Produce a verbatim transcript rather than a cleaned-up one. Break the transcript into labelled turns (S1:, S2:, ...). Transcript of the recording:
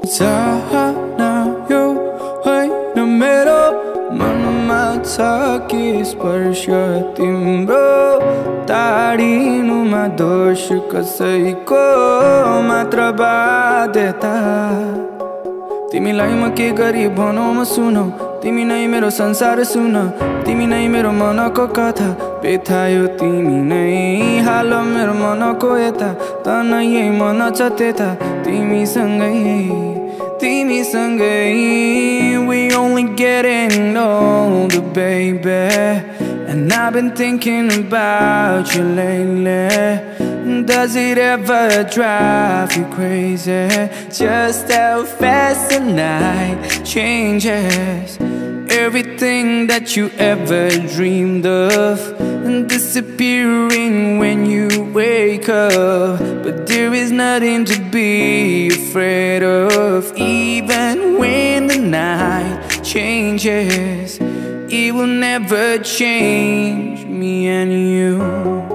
S1: चाहना यो होइन मेरो मनमा छ कि स्पर्श तिम्रो टाढिनुमा दोष कसैको मात्र बाध्यता तिमीलाई म के गरी भनौँ म सुनौ तिमी नै मेरो संसार सुन तिमी नै मेरो मनको कथा पेथायो तिमी नै हाल मेरो मनको यता त नै यही मन छ त्यता तिमीसँगै तिमीसँगै We only getting older baby And I've been thinking about you lately Does it ever drive you crazy Just how fast the night changes Everything that you ever dreamed of disappearing when you wake up But there is nothing to be afraid of Even when the night changes It will never change me and you